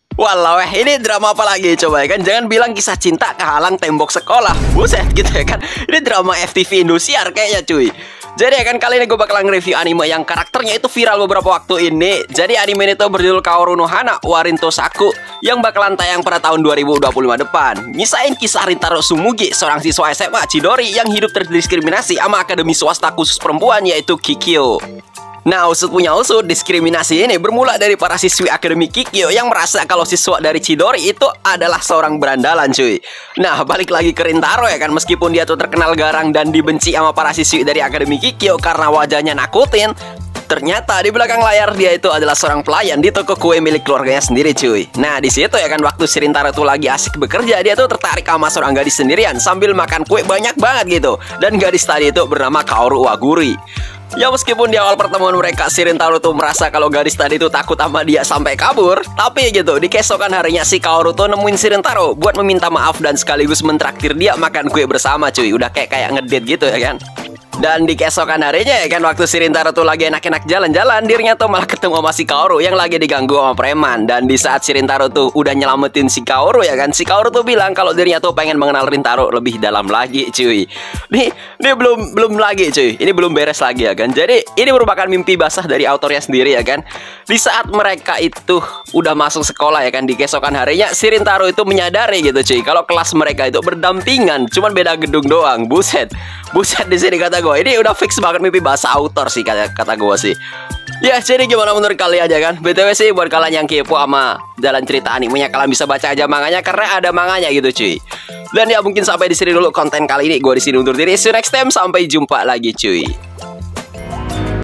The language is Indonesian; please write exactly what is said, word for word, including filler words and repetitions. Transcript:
Walau, eh, ini drama apa lagi coba ya kan? Jangan bilang kisah cinta kehalang tembok sekolah. Buset gitu ya kan. Ini drama F T V Indosiar kayaknya cuy. Jadi ya kan, kali ini gue bakalan nge-review anime yang karakternya itu viral beberapa waktu ini. Jadi anime ini tuh berjudul Kaoru no Hana wa Rintosaku, yang bakalan tayang pada tahun dua ribu dua puluh lima depan. Nyisain kisah Rintaro Sumugi, seorang siswa S M A Chidori yang hidup terdiskriminasi sama akademi swasta khusus perempuan yaitu Kikyo. Nah, usut punya usut, diskriminasi ini bermula dari para siswi akademi Kikyo yang merasa kalau siswa dari Chidori itu adalah seorang berandalan cuy. Nah, balik lagi ke Rintaro ya kan, meskipun dia tuh terkenal garang dan dibenci sama para siswi dari akademi Kikyo karena wajahnya nakutin, ternyata di belakang layar dia itu adalah seorang pelayan di toko kue milik keluarganya sendiri cuy. Nah, di situ ya kan, waktu si Rintaro tuh lagi asik bekerja, dia tuh tertarik sama seorang gadis sendirian sambil makan kue banyak banget gitu. Dan gadis tadi itu bernama Kaoru Waguri. Ya, meskipun di awal pertemuan mereka si Rintaro tuh merasa kalau gadis tadi tuh takut sama dia sampai kabur, tapi gitu di keesokan harinya si Kaoru tuh nemuin si Rintaro buat meminta maaf dan sekaligus mentraktir dia makan kue bersama cuy. Udah kayak kayak ngedate gitu ya kan. Dan di keesokan harinya ya kan, waktu si Rintaro tuh lagi enak-enak jalan-jalan, dirinya tuh malah ketemu sama si Kaoru yang lagi diganggu sama preman. Dan di saat si Rintaro tuh udah nyelamatin si Kaoru ya kan, si Kaoru tuh bilang kalau dirinya tuh pengen mengenal Rintaro lebih dalam lagi cuy. Nih, ini belum belum lagi cuy, ini belum beres lagi ya kan. Jadi ini merupakan mimpi basah dari autornya sendiri ya kan. Di saat mereka itu udah masuk sekolah ya kan, di keesokan harinya si Rintaro itu menyadari gitu cuy, kalau kelas mereka itu berdampingan, cuman beda gedung doang. Buset, buset di sini kata gue. Ini udah fix banget mimpi bahasa autor sih kata, kata gue sih. Ya, jadi gimana menurut kalian aja kan? B T W sih buat kalian yang kepo sama jalan cerita animenya, kalian bisa baca aja manganya karena ada manganya gitu cuy. Dan ya mungkin sampai di sini dulu konten kali ini. Gue di sini undur diri. See you next time. Sampai jumpa lagi cuy.